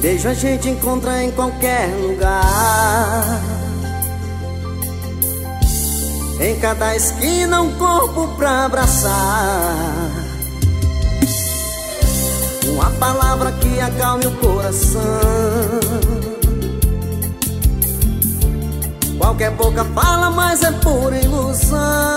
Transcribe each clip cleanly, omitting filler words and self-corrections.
Beijo a gente encontra em qualquer lugar. Em cada esquina um corpo pra abraçar. Uma palavra que acalme o coração. Qualquer boca fala, mas é pura ilusão.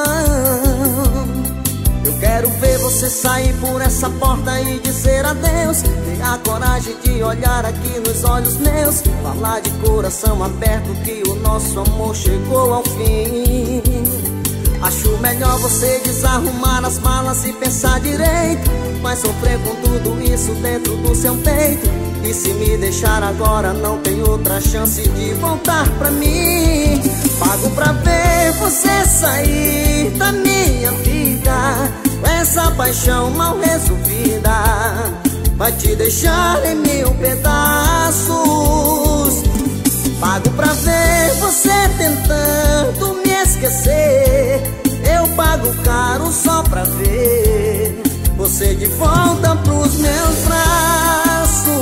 Eu quero ver você sair por essa porta e dizer adeus. Ter a coragem de olhar aqui nos olhos meus. Falar de coração aberto que o nosso amor chegou ao fim. Acho melhor você desarrumar as malas e pensar direito. Vai sofrer com tudo isso dentro do seu peito. E se me deixar agora não tem outra chance de voltar pra mim. Pago pra ver você sair da minha vida com essa paixão mal resolvida. Vai te deixar em 1000 pedaços. Pago pra ver você tentando me esquecer. Eu pago caro só pra ver você de volta pros meus braços.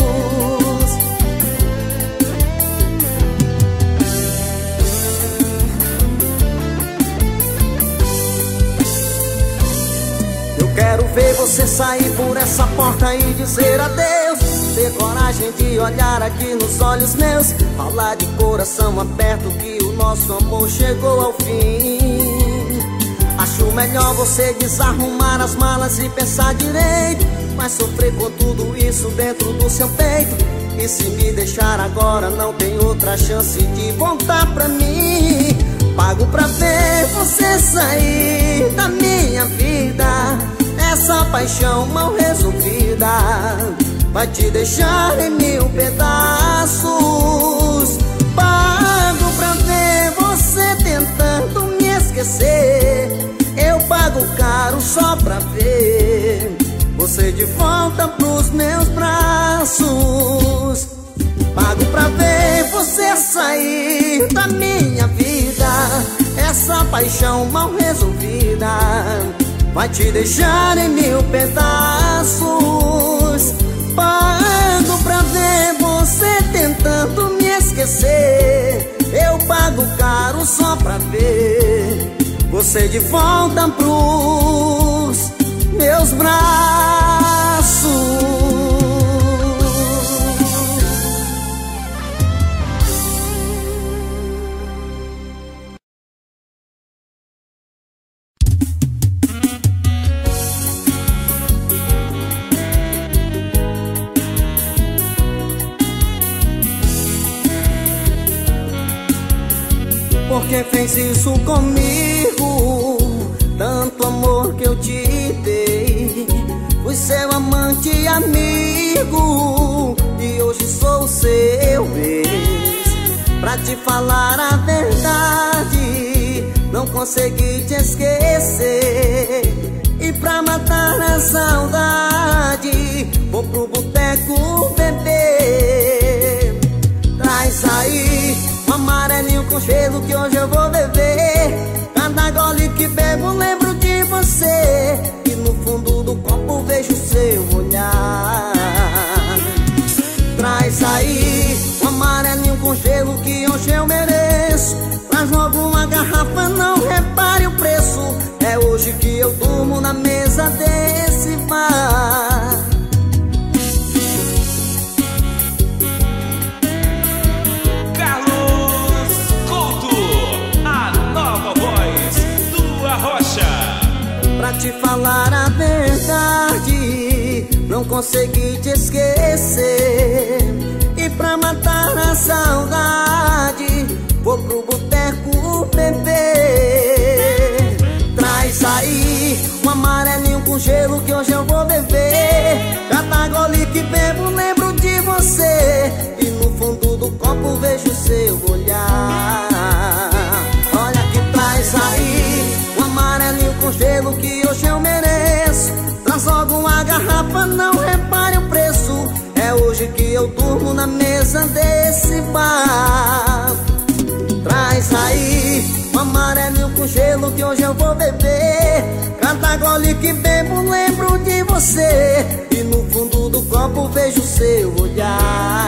Eu quero ver você sair por essa porta e dizer adeus. Ter coragem de olhar aqui nos olhos meus. Falar de coração aberto que o nosso amor chegou ao fim. Acho melhor você desarrumar as malas e pensar direito. Vai sofrer com tudo isso dentro do seu peito. E se me deixar agora não tem outra chance de voltar pra mim. Pago pra ver você sair da minha vida. Essa paixão mal resolvida vai te deixar em 1000 pedaços. Pago pra ver você tentando me esquecer. Eu pago caro só pra ver você de volta pros meus braços. Pago pra ver você sair da minha vida. Essa paixão mal resolvida vai te deixar em 1000 pedaços. Pago pra ver você tentando me esquecer. Eu pago caro só pra ver você de volta pros meus braços. Por que fez isso comigo? Tanto amor que eu te dei. Fui seu amante e amigo, e hoje sou seu ex. Pra te falar a verdade, não consegui te esquecer. E pra matar a saudade, vou pro boteco beber. Traz aí um amarelinho com gelo que hoje eu vou beber. Cada gole que bebo lembro de você, e no fundo do copo vejo seu olhar. Traz aí um amarelinho com gelo que hoje eu mereço. Traz logo uma garrafa, não repare o preço. É hoje que eu durmo na mesa desse bar. Pra te falar a verdade, não consegui te esquecer. E pra matar a saudade, vou pro boteco beber. Traz aí um amarelinho com gelo que hoje eu vou beber. Cada gole que bebo lembro de você, e no fundo do copo vejo seu olhar. Olha que traz aí um amarelinho com gelo que hoje eu mereço. Traz logo uma garrafa, não repare o preço. É hoje que eu durmo na mesa desse bar. Traz aí um amarelinho com gelo que hoje eu vou beber. Cada gole que bebo lembro de você, e no fundo do copo vejo seu olhar.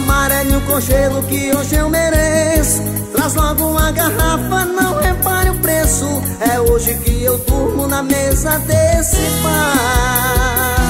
amarelinho com gelo que hoje eu mereço. Traz logo uma garrafa, não repare o preço. É hoje que eu durmo na mesa desse bar.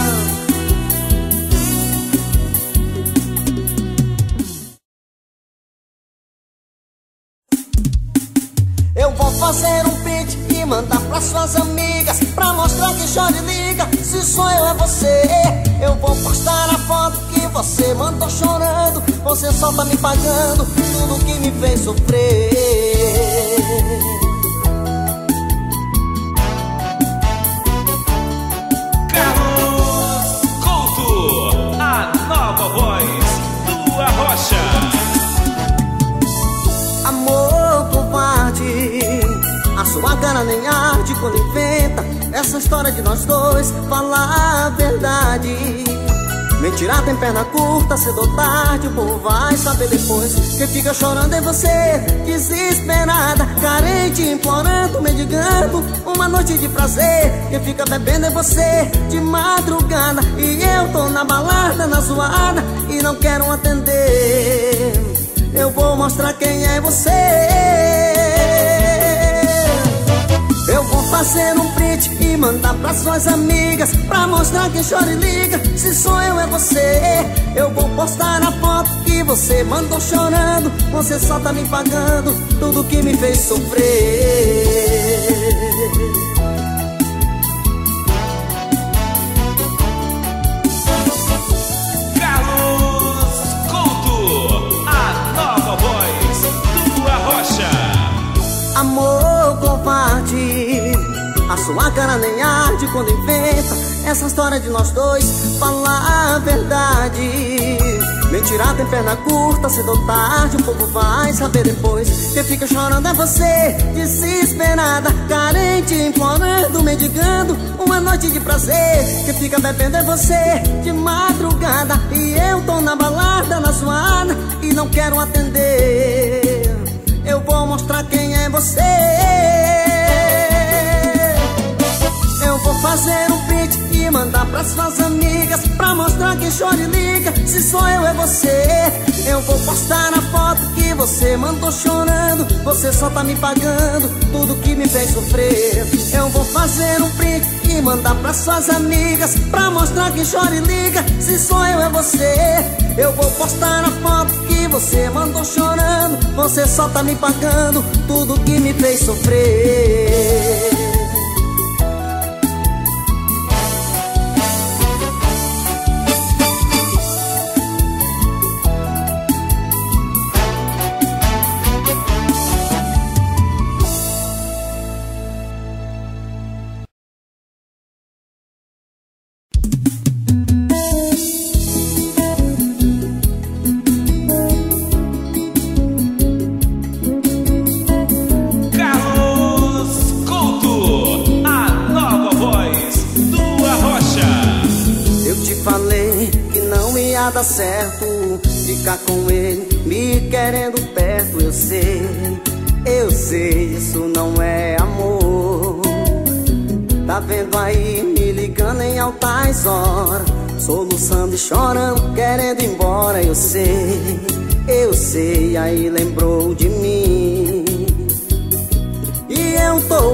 Eu vou fazer um print e mandar pras suas amigas, pra mostrar que chora e liga, se sou eu é você. Eu vou postar a foto que você mandou chorando. Você só tá me pagando tudo que me fez sofrer. Carlos Couto, a nova voz do Arrocha. Amor covarde, a sua cara nem arde quando inventa essa história de nós dois. Falar a verdade, mentira tem perna curta, cedo ou tarde o povo vai saber depois. Quem fica chorando é você, desesperada, carente, implorando, mendigando uma noite de prazer. Quem fica bebendo é você, de madrugada, e eu tô na balada, na zoada, e não quero atender. Eu vou mostrar quem é você. Eu vou fazer um print e mandar pras suas amigas, pra mostrar quem chora e liga, se sou eu é você. Eu vou postar a foto que você mandou chorando. Você só tá me pagando tudo que me fez sofrer. Amor covarde, a sua cara nem arde quando inventa essa história de nós dois. Falar a verdade, mentira tem perna curta, cedo ou tarde o povo vai saber depois. Quem fica chorando é você, desesperada, carente, implorando, mendigando uma noite de prazer. Quem fica bebendo é você, de madrugada, e eu tô na balada, na zoada, e não quero atender. Eu vou mostrar quem é você. Eu vou fazer um print e mandar pras suas amigas, pra mostrar quem chora e liga, se sou eu é você. Eu vou postar a foto que você mandou chorando. Você só tá me pagando tudo que me fez sofrer. Eu vou fazer um print e mandar pras suas amigas, pra mostrar quem chora e liga, se sou eu é você. Eu vou postar a foto que você mandou chorando. Você só tá me pagando tudo que me fez sofrer. Dá certo ficar com ele, me querendo perto. Eu sei, isso não é amor. Tá vendo aí, me ligando em altas horas, soluçando e chorando, querendo ir embora. Eu sei, aí lembrou de mim. E eu tô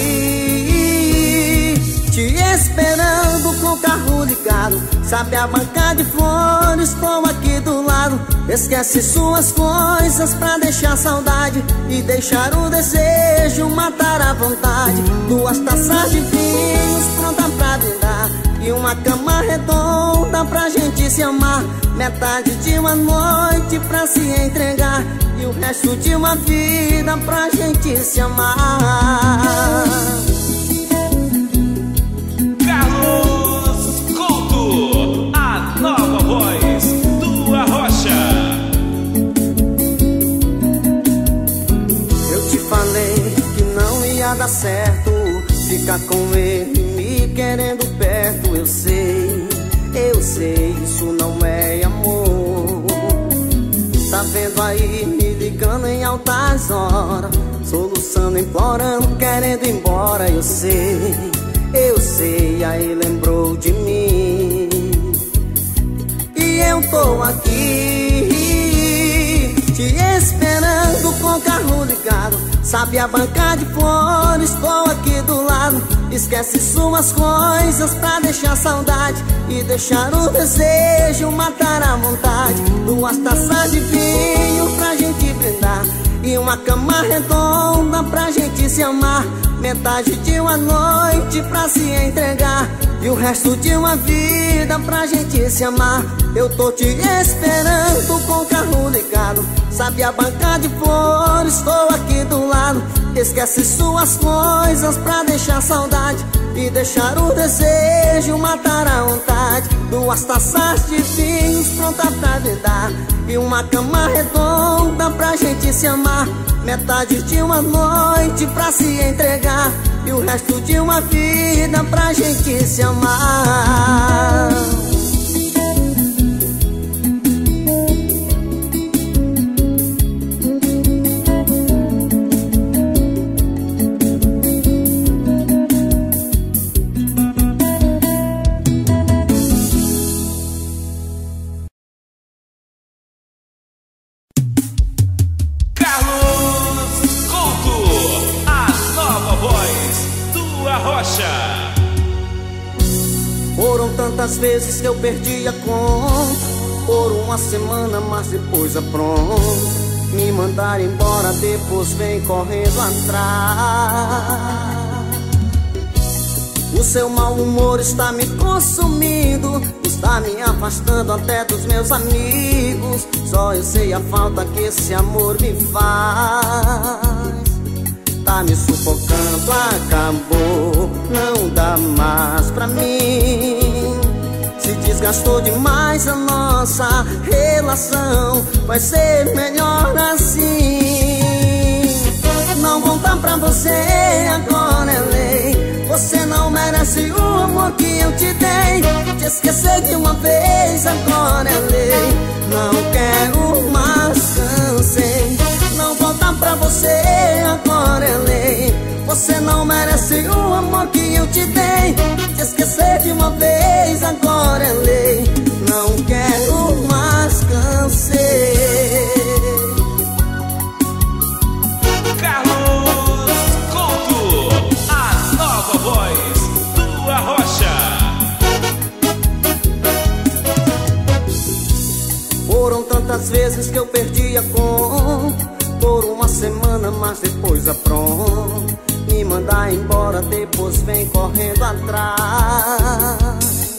aqui, te esperando com o carro ligado. Sabe a banca de flores, estou aqui do lado. Esquece suas coisas pra deixar saudade e deixar o desejo matar a vontade. 2 taças de vinhos pronta pra brindar e uma cama redonda pra gente se amar. Metade de uma noite pra se entregar e o resto de uma vida pra gente se amar. Nova voz do Arrocha. Eu te falei que não ia dar certo ficar com ele, me querendo perto. Eu sei, isso não é amor. Tá vendo aí, me ligando em altas horas, soluçando, implorando, querendo ir embora. Eu sei, aí lembrou de mim. E eu tô aqui, sabe a banca de flores, estou aqui do lado. Esquece suas coisas pra deixar saudade e deixar o desejo matar a vontade. 2 taças de vinho pra gente brindar e uma cama redonda pra gente se amar. Metade de uma noite pra se entregar e o resto de uma vida pra gente se amar. Eu tô te esperando com o carro ligado, sabe a banca de flores, estou aqui do lado. Esquece suas coisas pra deixar saudade e deixar o desejo matar a vontade. 2 taças de vinhos pronta pra brindar e uma cama redonda pra gente se amar. Metade de uma noite pra se entregar e o resto de uma vida pra gente se amar. Foram tantas vezes que eu perdi a conta, por uma semana, mas depois apronto. Me mandar embora, depois vem correndo atrás. O seu mau humor está me consumindo, está me afastando até dos meus amigos. Só eu sei a falta que esse amor me faz. Tá me sufocando, acabou, não dá mais pra mim. Se desgastou demais a nossa relação, vai ser melhor assim. Não voltar pra você, agora é lei. Você não merece o amor que eu te dei. Te esquecer de uma vez, agora é lei. Não quero mais, cansei. Não voltar pra você, agora é lei. Você não merece o amor que eu te dei. Te esquecer de uma vez, agora é lei. Não quero mais, cansei. Carlos Couto, a nova voz do Arrocha. Foram tantas vezes que eu perdi a conta, por uma semana, mas depois apronto. Me mandar embora, depois vem correndo atrás.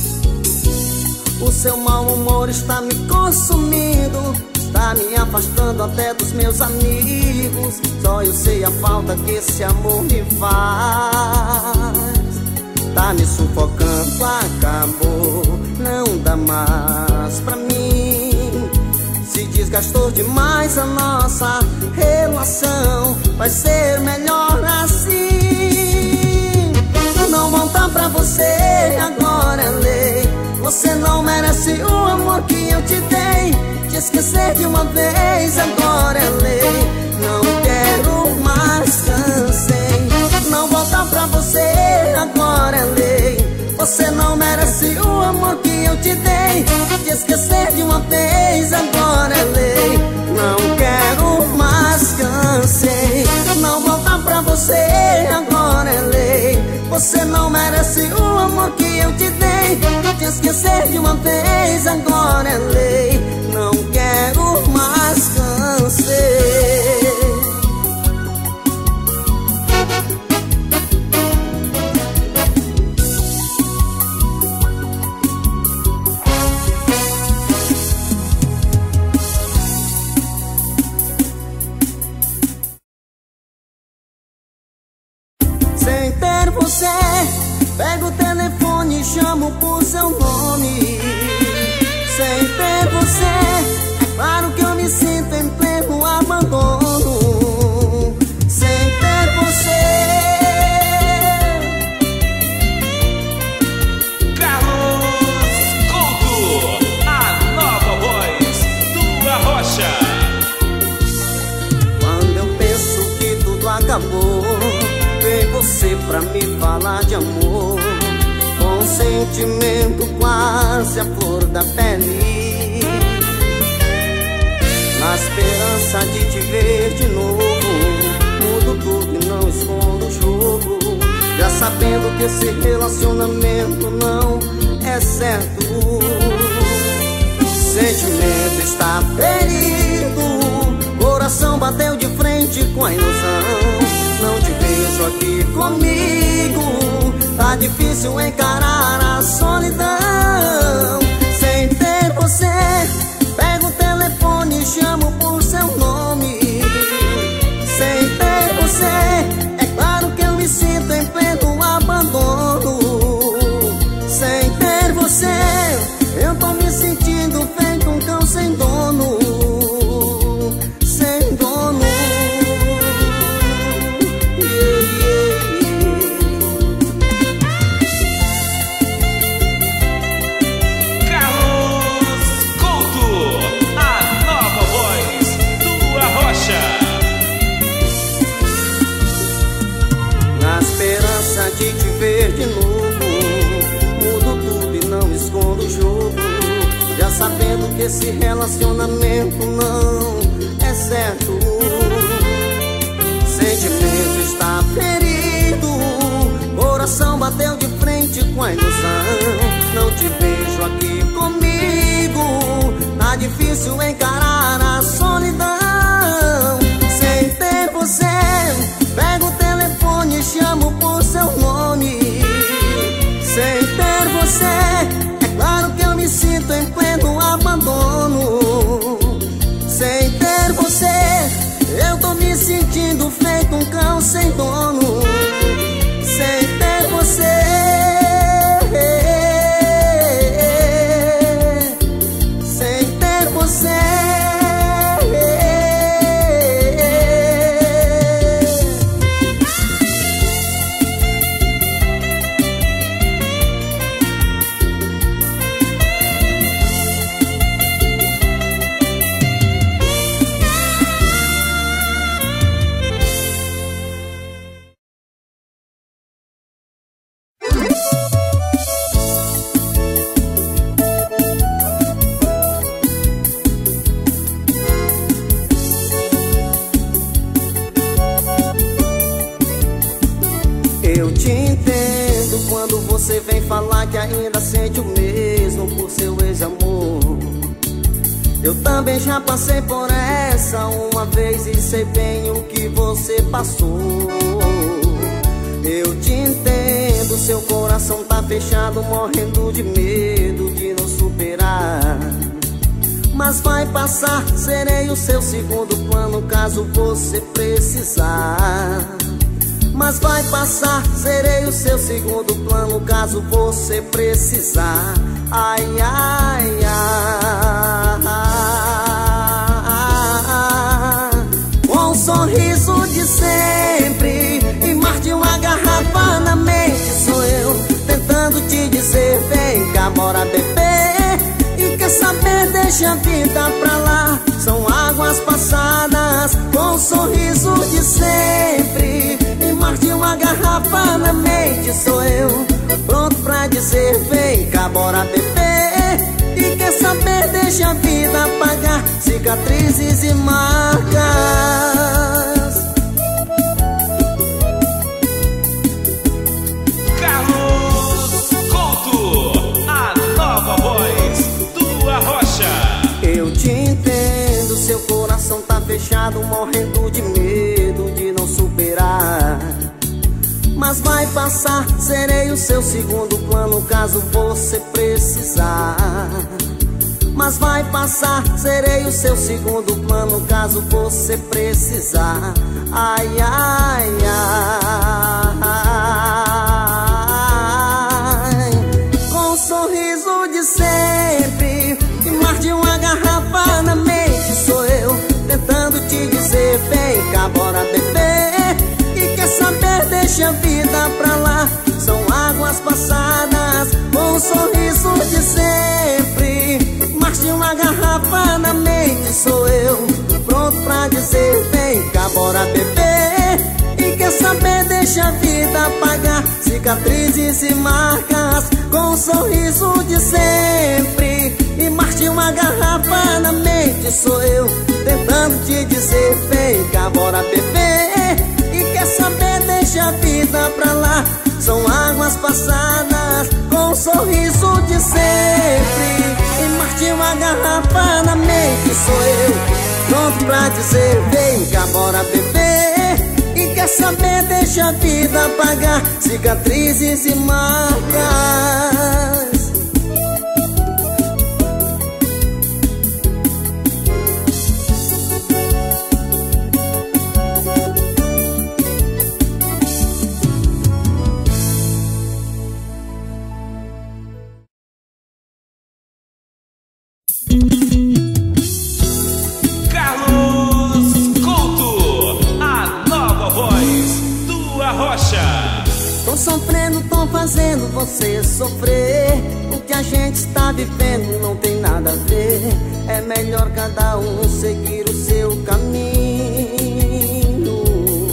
O seu mau humor está me consumindo, está me afastando até dos meus amigos. Só eu sei a falta que esse amor me faz. Tá me sufocando, acabou, não dá mais pra mim. Se desgastou demais a nossa relação, vai ser melhor assim. Não voltar pra você, agora é lei. Você não merece o amor que eu te dei. Te esquecer de uma vez, agora é lei. Não quero mais, cansei. Não voltar pra você, agora é lei. Você não merece o amor que eu te dei. Te esquecer de uma vez, agora é lei. Não quero mais, cansei. Não voltar pra você, agora é lei. Você não merece o amor que eu te dei. Te esquecer de uma vez, agora é lei. Não quero mais, cansei. Sem ter você, pego o telefone e chamo por seu nome. Sem ter você, é claro que eu me sinto em pleno abandono. Sem ter você, Carlos Couto, a nova voz do Arrocha. quando eu penso que tudo acabou, vem você pra me falar de amor, com sentimento quase a flor da pele, na esperança de te ver de novo. sabendo que esse relacionamento não é certo. Sentimento está ferido, coração bateu de frente com a ilusão. Não te vejo aqui comigo, tá difícil encarar a solidão. Sem ter você, pego o telefone e chamo por seu nome. Sem ter você, é claro que eu me sinto em pleno abandono. Sem ter você, eu tô me sentindo feito um cão sem dono. Sem dono. Carlos Couto, a nova voz do Arrocha. Na esperança de te ver de novo, mudo tudo e não escondo o jogo. Já sabendo que esse relacionamento não é certo. Sentimento está ferido, coração bateu de frente com a ilusão. Não te vejo aqui comigo, tá difícil encarar a solidão. Sem ter você, pego o telefone e chamo por seu nome. Sem ter você, é claro que eu me sinto em pleno abandono. Sem ter você, eu tô me sentindo feito um cão sem dono. Sem ter você, sem ter você. Eu te entendo quando você vem falar que ainda sente o mesmo por seu ex-amor. Eu também já passei por essa uma vez e sei bem o que você passou. Eu te entendo, seu coração tá fechado, morrendo de medo de não superar. Mas vai passar, serei o seu segundo plano caso você precisar. Mas vai passar, serei o seu segundo plano caso você precisar. Ai, ai, ai. Com um sorriso de sempre e mais de uma garrafa na mente, sou eu tentando te dizer: vem cá, bora beber. E quer saber, deixa a vida pra lá, são águas passadas. Com um sorriso de sempre e mais de uma garrafa na mente, sou eu pronto pra dizer: vem cá, bora beber. E quer saber, deixa a vida apagar cicatrizes e marcas. Carlos Couto, a nova voz do Arrocha. Eu te entendo, seu coração tá fechado, morrendo de medo de não superar. Mas vai passar, serei o seu segundo plano caso você precisar. Mas vai passar, serei o seu segundo plano caso você precisar. Ai, ai, ai. Com um sorriso de sempre e mais de uma garrafa na mente, sou eu tentando te dizer: vem cá, bora beber. E quer saber, deixa a vida pra lá, são águas passadas. Com um sorriso de sempre, mais de uma garrafa na mente, sou eu pronto pra dizer: vem cá, bora beber. E quer saber, deixa a vida apagar cicatrizes e marcas. Com um sorriso de sempre e mais de uma garrafa na mente, sou eu tentando te dizer: vem cá, bora beber. E quer saber, deixa a vida pra lá, são passadas com um sorriso de sempre. E Marte uma garrafa na mente, sou eu, pronto pra dizer: vem cá, bora beber. E quer saber, deixa a vida apagar cicatrizes e marcas. Carlos Couto, a nova voz do Arrocha. Tô sofrendo, tô fazendo você sofrer. O que a gente está vivendo não tem nada a ver. É melhor cada um seguir o seu caminho.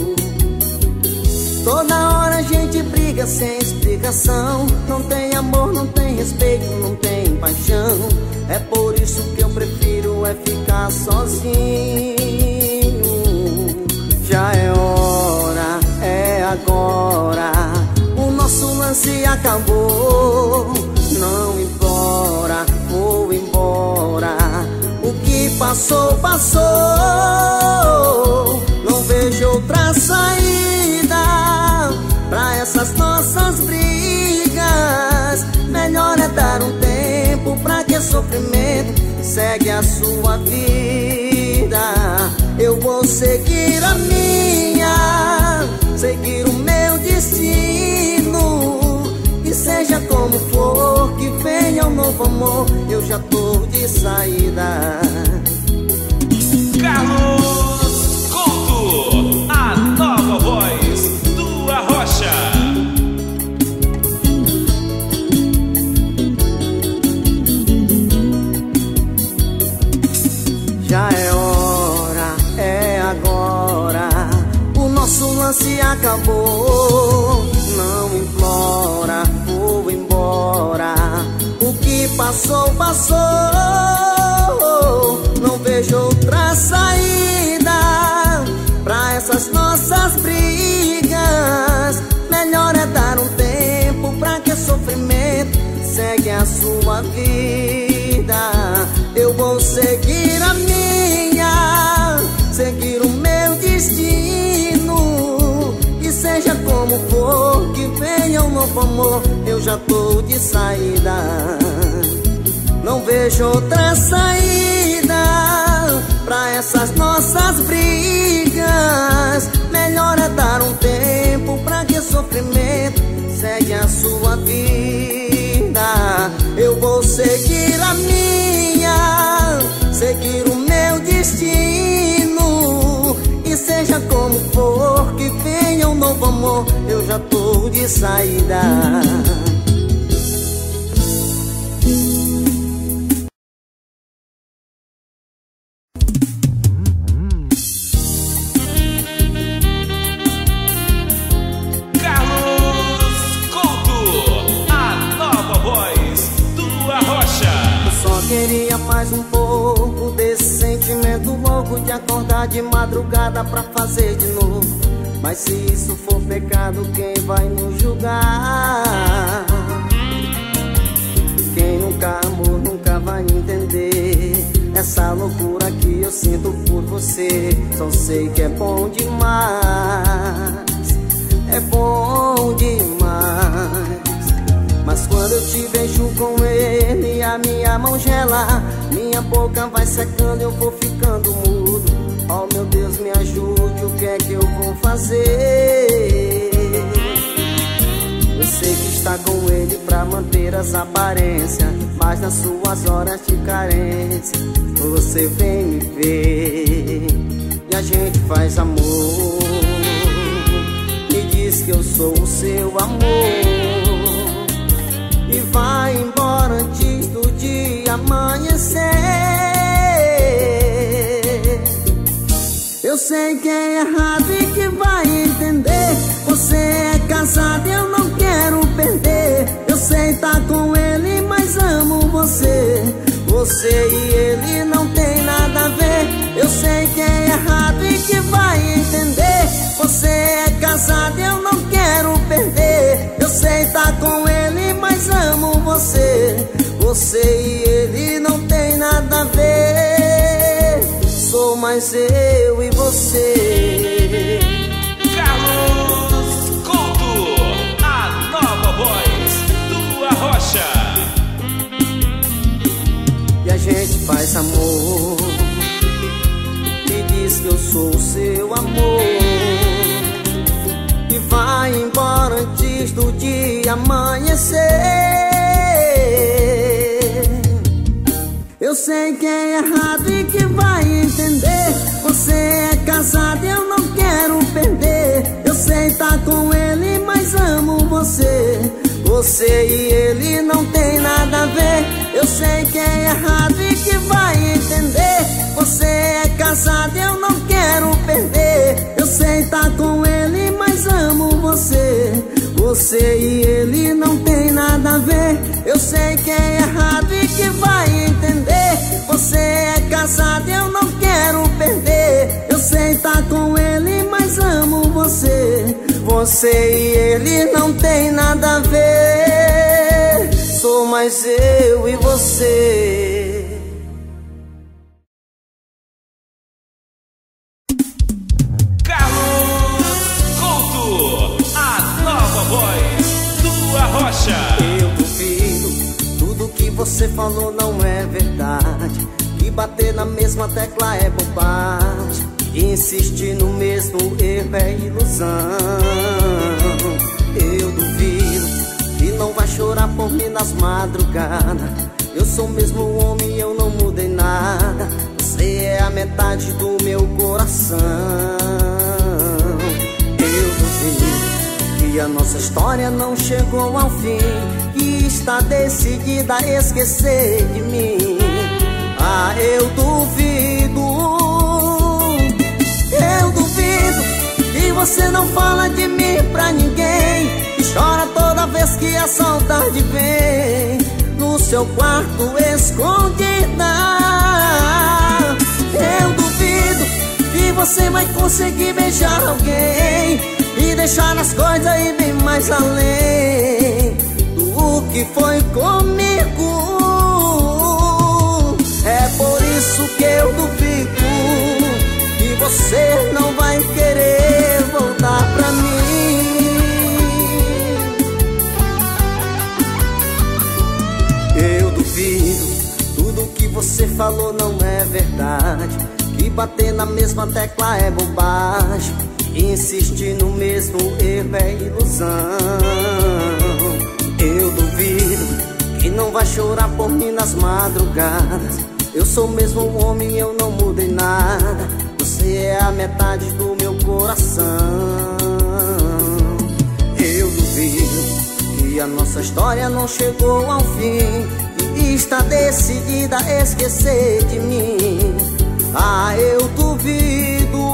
Toda hora a gente briga sem explicação. Não tem amor, não tem respeito, não tem paixão. É por isso que eu prefiro é ficar sozinho. Já é hora, é agora. O nosso lance acabou. Não implora, vou embora. O que passou, passou. Não vejo outra saída pra essas nossas brigas. Melhor é dar um tempo, pra que sofrimento? Segue a sua vida. Eu vou seguir a minha, seguir o meu destino. E seja como for, que venha um novo amor. Eu já tô de saída. Carlos Couto, a nova voz do Arrocha. Já é hora, é agora. O nosso lance acabou. Não implora, vou embora. O que passou, passou. Não vejo outra saída pra essas nossas brigas. Melhor é dar um tempo, pra que sofrimento? Segue a sua vida. Eu vou seguir a minha, seguir o meu destino. E seja como for, que venha um novo amor. Eu já tô de saída. Não vejo outra saída pra essas nossas brigas. Melhor é dar um tempo, pra que sofrimento? Segue a sua vida. Eu vou seguir a minha, seguir o meu destino. E seja como for, que venha um novo amor. Eu já tô de saída. Queria mais um pouco desse sentimento louco de acordar de madrugada pra fazer de novo. Mas se isso for pecado, quem vai nos julgar? Quem nunca amou nunca vai entender essa loucura que eu sinto por você. Só sei que é bom demais, é bom demais. Mas quando eu te vejo com ele, a minha mão gela, minha boca vai secando, eu vou ficando mudo. Oh meu Deus, me ajude, o que é que eu vou fazer? Eu sei que está com ele pra manter as aparências, mas nas suas horas de carência você vem me ver e a gente faz amor. Me diz que eu sou o seu amor e vai embora antes do dia amanhecer. Eu sei que é errado e que vai entender. Você é casado e eu não quero perder. Eu sei tá com ele, mas amo você. Você e ele não tem nada a ver. Eu sei que é errado e que vai entender. Você é casado e eu não quero perder. Eu sei sei tá com ele, mas amo você. Você e ele não tem nada a ver. Sou mais eu e você. Carlos Couto, a nova voz do Arrocha. E a gente faz amor e diz que eu sou o seu amor, e vai embora antes do dia amanhecer. Eu sei que é errado e que vai entender. Você é casado e eu não quero perder. Eu sei tá com ele, mas amo você. Você e ele não tem nada a ver. Eu sei que é errado e que vai entender. Você é casado e eu não quero perder. Eu sei tá com ele, mas amo você. Você e ele não tem nada a ver. Eu sei que é errado e que vai entender. Você é casado e eu não quero perder. Eu sei tá com ele, mas amo você. Você e ele não tem nada a ver. Sou mais eu e você. Carlos Couto, a nova voz do Arrocha. Eu duvido, tudo que você falou não é verdade. Que bater na mesma tecla é bobagem. Insistir no mesmo erro é ilusão. Eu duvido que não vai chorar por mim nas madrugadas. Eu sou mesmo um homem, eu não mudei nada. Você é a metade do meu coração. Eu duvido que a nossa história não chegou ao fim, que está decidida a esquecer de mim. Ah, eu duvido. Eu duvido que você não fala de mim pra ninguém, que chora toda vez que a saudade vem, no seu quarto escondida. Eu duvido que você vai conseguir beijar alguém e deixar as coisas ir bem mais além do que foi comigo. É por isso que eu duvido que você não vai querer voltar pra mim. Eu duvido, tudo que você falou não é verdade. Que bater na mesma tecla é bobagem. Insistir no mesmo erro é ilusão. Eu duvido que não vai chorar por mim nas madrugadas. Eu sou mesmo um homem, eu não mudei nada. Você é a metade do meu coração. Eu duvido que a nossa história não chegou ao fim, que está decidida a esquecer de mim. Ah, eu duvido.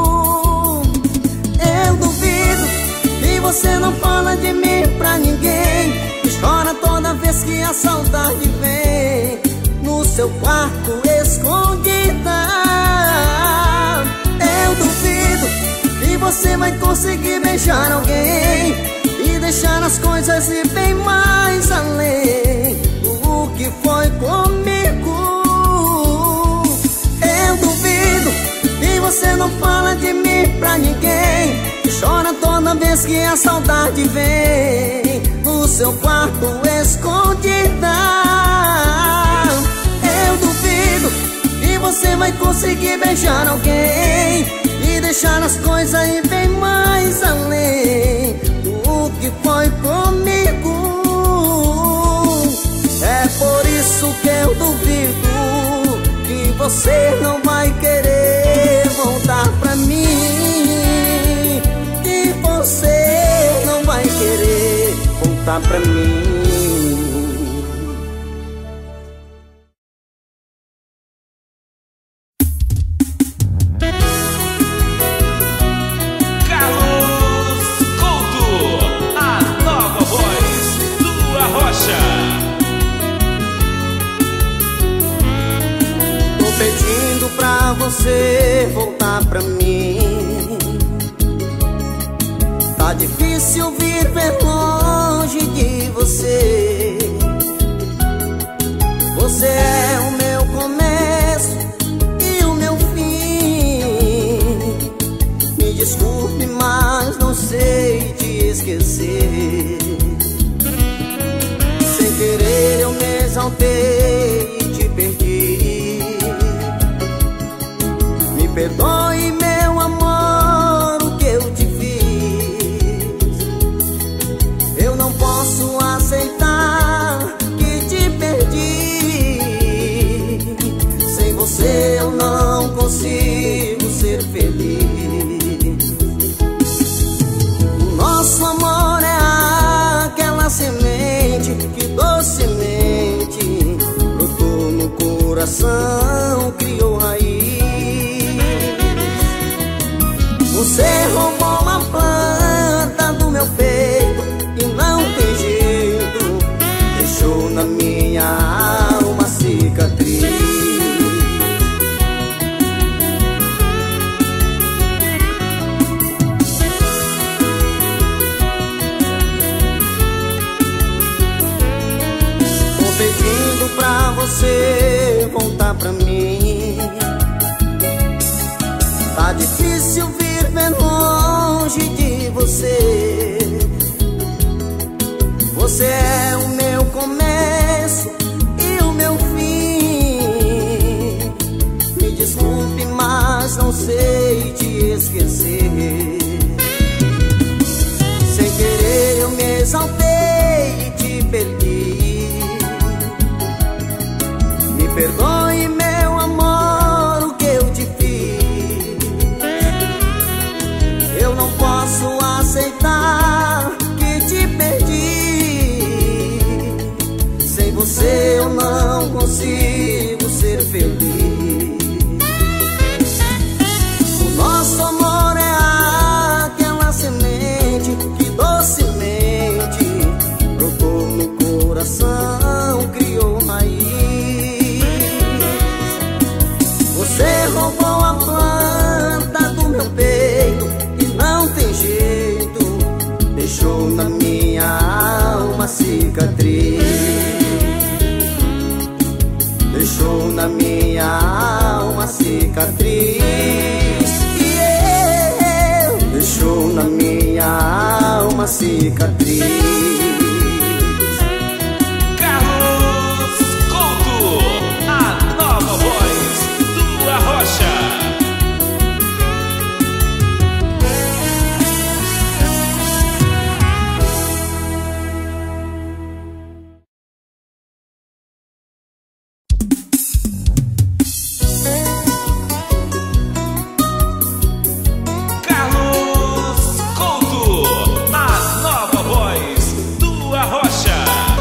Eu duvido que você não fala de mim pra ninguém, que chora toda vez que a saudade vem, no seu quarto escondida. Eu duvido que você vai conseguir beijar alguém e deixar as coisas ir bem mais além do que foi comigo. Eu duvido que você não fala de mim pra ninguém, que chora toda vez que a saudade vem, no seu quarto escondida. Eu duvido que você vai conseguir beijar alguém e deixar as coisas ir bem mais além do que foi comigo. É por isso que eu duvido que você não vai querer voltar pra mim, que você não vai querer voltar pra mim. Você voltar pra mim, tá Tá difícil viver longe de você. Você é o meu começo e o meu fim. Me desculpe, mas não sei te esquecer. Sem querer eu me exaltei e te perdi. Me perdoe, meu amor, o que eu te fiz. Eu não posso aceitar que te perdi. Sem você eu não consigo ser feliz. O nosso amor é aquela semente que docemente brotou no coração, criou raiz. Você roubou a planta do meu peito e não tem jeito, deixou na minha alma cicatriz. Tô pedindo pra você voltar pra mim. Tá difícil viver longe de você. Você é o meu começo e o meu fim. Me desculpe, mas não sei te esquecer. Sem querer eu me exaltei e te perdi. Me perdoe, meu amor, o que eu te fiz. Eu não posso aceitar que te perdi. Sem você eu não consigo ser feliz. O nosso amor é aquela semente que docemente brotou no coração, criou raiz. Você roubou a planta do meu peito e não tem jeito, deixou na minha alma cicatriz. Deixou na minha alma cicatriz. Deixou na minha alma cicatriz. Carlos Couto, a nova voz do Arrocha. Carlos Couto, a nova voz do Arrocha.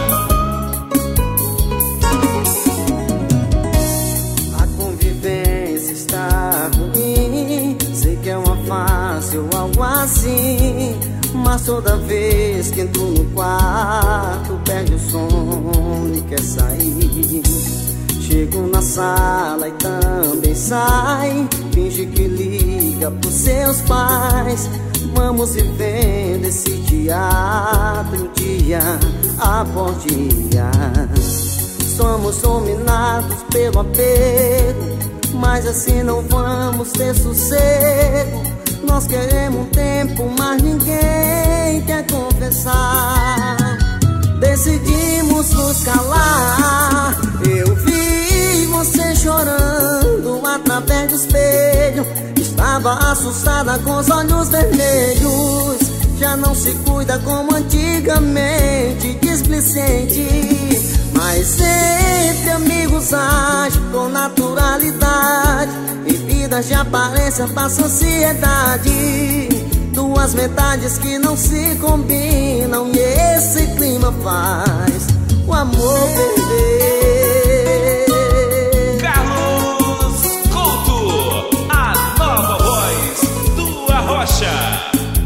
A convivência está ruim. Sei que é uma fase ou algo assim, mas toda vez que entro no quarto perde o sono e quer sair. Chego na sala e também sai, finge que liga pros seus pais. Vamos vivendo esse teatro dia após dia. Somos dominados pelo apego, mas assim não vamos ter sossego. Nós queremos um tempo, mas ninguém quer confessar. Decidimos nos calar. Eu vi você chorando através do espelho. Estava assustada com os olhos vermelhos. Já não se cuida como antigamente, displicente. Mas sempre amigos agem com naturalidade. E vidas de aparência pra sociedade. Duas metades que não se combinam, e esse clima faz o amor perder. Carlos Couto, a nova voz do Arrocha.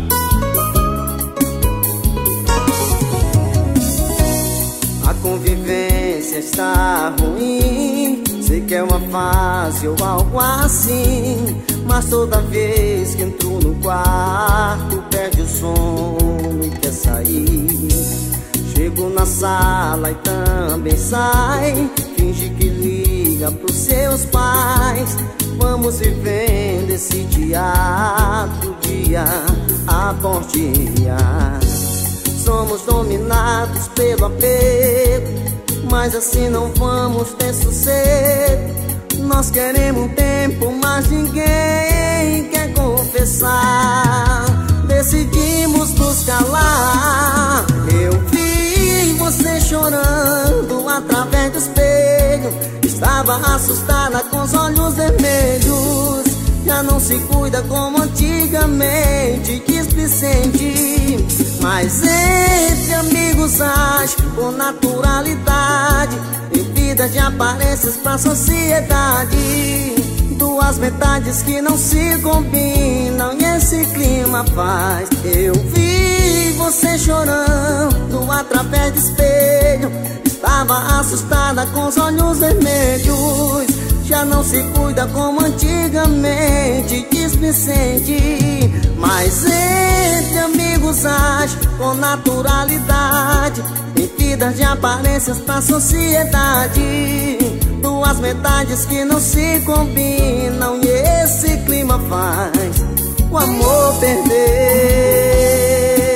A convivência está ruim. Sei que é uma fase ou algo assim, mas toda vez que entro no quarto perde o sono e quer sair. Chego na sala e também sai, finge que liga pros seus pais. Vamos vivendo esse teatro dia após dia. Somos dominados pelo apego, mas assim não vamos ter sossego. Nós queremos um tempo, mas ninguém quer confessar. Decidimos nos calar. Eu vi você chorando através do espelho. Estava assustada com os olhos vermelhos. Já não se cuida como antigamente, displicente. Mas entre amigos age com naturalidade, em vidas de aparências pra sociedade. Duas metades que não se combinam e esse clima faz. Eu vi você chorando através do espelho. Estava assustada com os olhos vermelhos. Já não se cuida como antigamente, displicente. Mas entre amigos age com naturalidade, em vidas de aparências pra sociedade. Duas metades que não se combinam e esse clima faz o amor perder.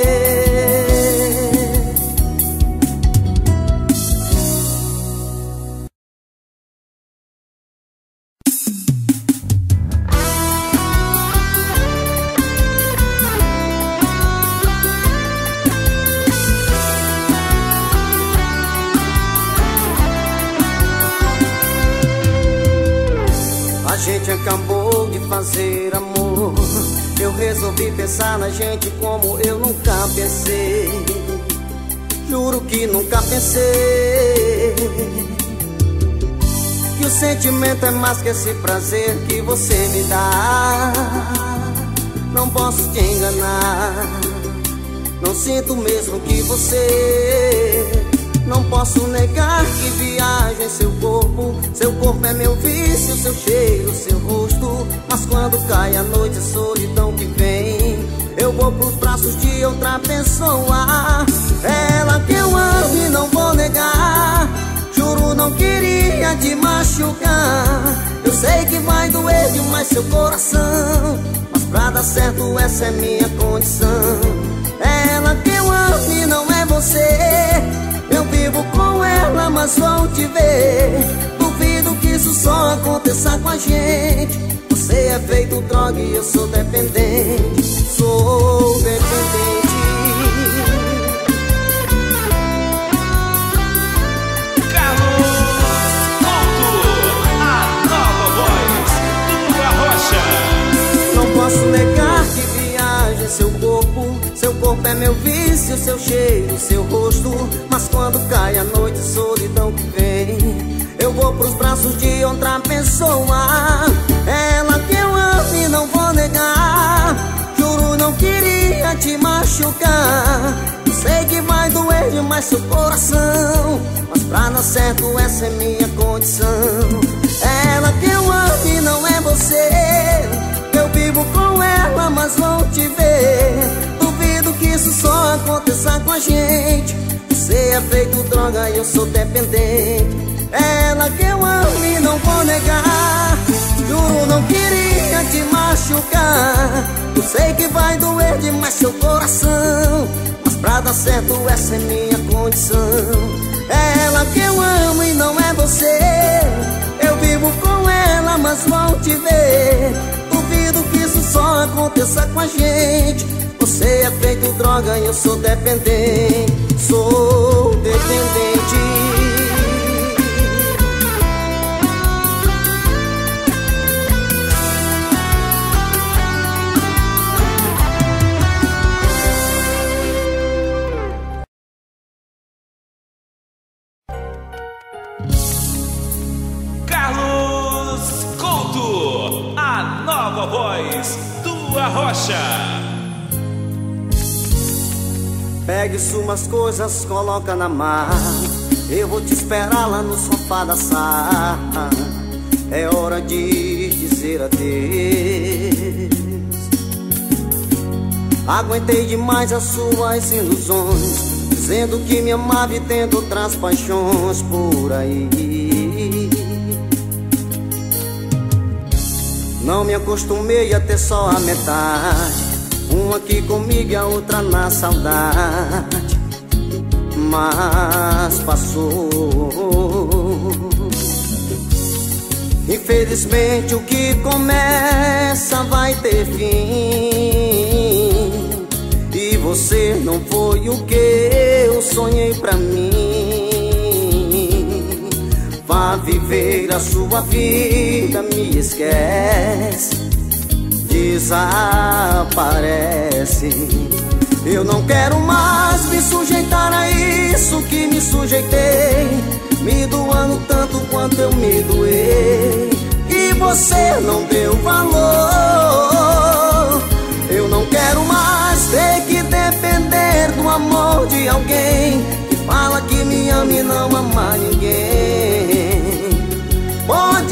A gente acabou de fazer amor. Eu resolvi pensar na gente como eu nunca pensei. Juro que nunca pensei que o sentimento é mais que esse prazer que você me dá. Não posso te enganar, não sinto mesmo que você. Não posso negar que viajo em seu corpo. Seu corpo é meu vício, seu cheiro, seu rosto. Mas quando cai a noite, a solidão que vem, eu vou pros braços de outra pessoa. Ela que eu amo e não vou negar. Juro, não queria te machucar. Eu sei que vai doer demais seu coração, mas pra dar certo essa é minha condição. Ela que eu amo e não é você. Eu vivo com ela, mas vou te ver. Duvido que isso só aconteça com a gente. Você é feito droga e eu sou dependente. Sou dependente. Carlos Couto, a nova voz do Arrocha. Não posso negar que viajo em seu corpo. Seu corpo é meu vício, seu cheiro, seu rosto. Mas quando cai a noite, a solidão que vem, eu vou pros braços de outra pessoa. Ela que eu amo e não vou negar. Juro, não queria te machucar. Eu sei que vai doer demais seu coração, mas pra dar certo essa é minha condição. Ela que eu amo e não é você. Eu vivo com ela, mas vou te ver. Duvido que isso só aconteça com a gente. Você é feito droga e eu sou dependente. Ela que eu amo e não vou negar. Juro, não queria te machucar. Eu sei que vai doer demais seu coração, mas pra dar certo essa é minha condição. Ela que eu amo e não é você. Eu vivo com ela, mas vou te ver. Duvido que isso só aconteça com a gente. Você é feito droga e eu sou dependente. Sou dependente. Carlos Couto, a nova voz do Arrocha. Pegue suas coisas, coloca na mala. Eu vou te esperar lá no sofá da sala. É hora de dizer adeus. Aguentei demais as suas ilusões, dizendo que me amava e tendo outras paixões por aí. Não me acostumei a ter só a metade, uma aqui comigo e a outra na saudade. Mas passou. Infelizmente o que começa vai ter fim, e você não foi o que eu sonhei pra mim. Vá viver a sua vida, me esquece, desaparece. Eu não quero mais me sujeitar a isso que me sujeitei, me doando tanto quanto eu me doei, e você não deu valor. Eu não quero mais ter que depender do amor de alguém que fala que me ama e não ama ninguém. Pode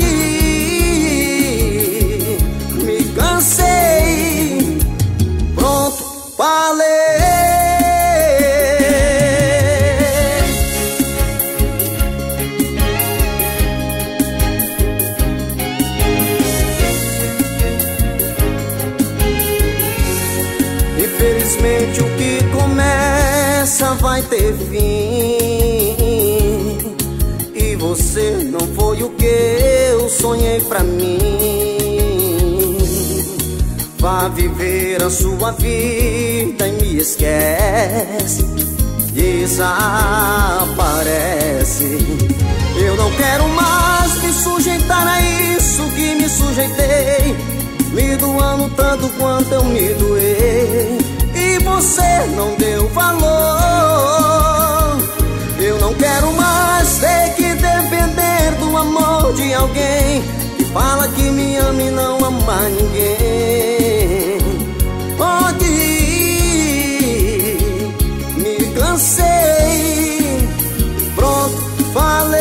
ir, me cansei, pronto, falei. Infelizmente o que começa vai ter fim, e você não foi o que eu sonhei pra mim. Vá viver a sua vida e me esquece, desaparece. Eu não quero mais me sujeitar a isso que me sujeitei, me doando tanto quanto eu me doei, e você não deu valor. Eu não quero mais ter que depender do amor de alguém que fala que me ama e não ama ninguém. Pode ir, me cansei, pronto, falei.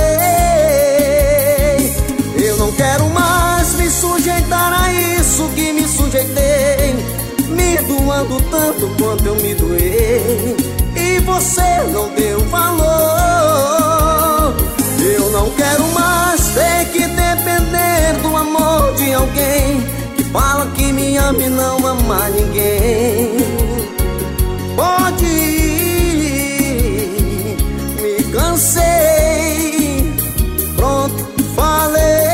Eu não quero mais me sujeitar a isso que me sujeitei, me doando tanto quanto eu me doei, e você não deu valor. Eu não quero mais ter que depender do amor de alguém que fala que me ama e não ama ninguém. Pode ir, me cansei, pronto, falei.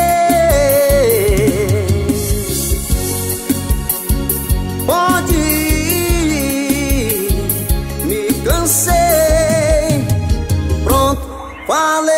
Pode ir, me cansei, pronto, falei.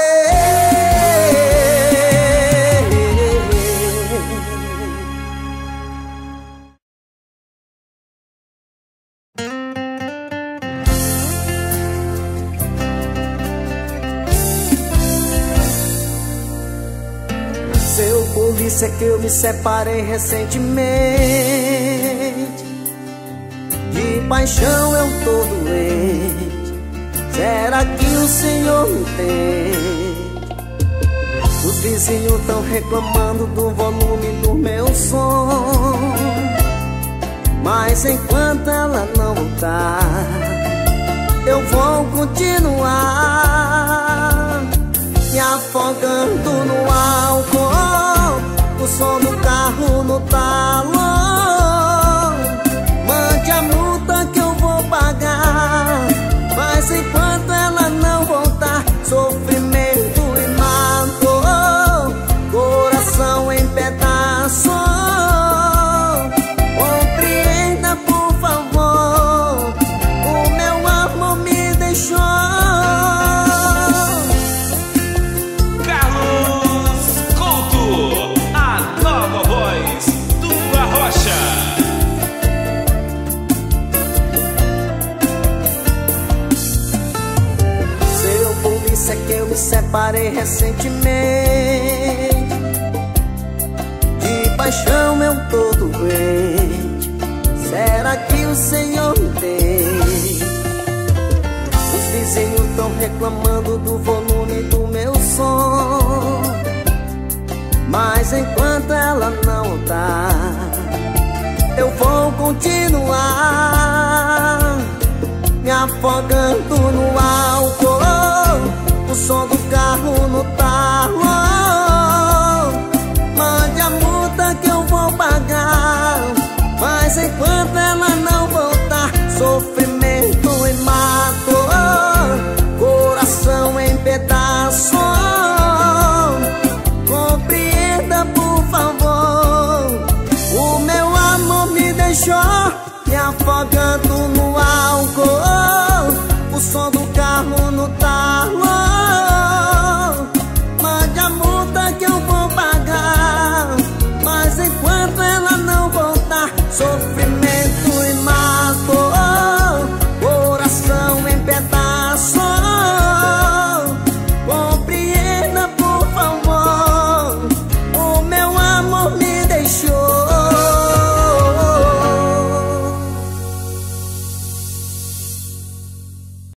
Seu polícia, que eu me separei recentemente, de paixão eu tô doente. Será que o senhor me entende? Os vizinhos tão reclamando do volume do meu som, mas enquanto ela não voltar, eu vou continuar me afogando no álcool, o som do carro no talo. Mande a multa que eu vou pagar, mas enquanto ela não voltar, sofrimento e mato, coração em pedaços. Compreenda, por favor, o meu amor me deixou. É que eu me separei recentemente, de paixão eu tô doente. Será que o senhor me entende? Os vizinhos tão reclamando do volume do meu som, mas enquanto ela não continuar me afogando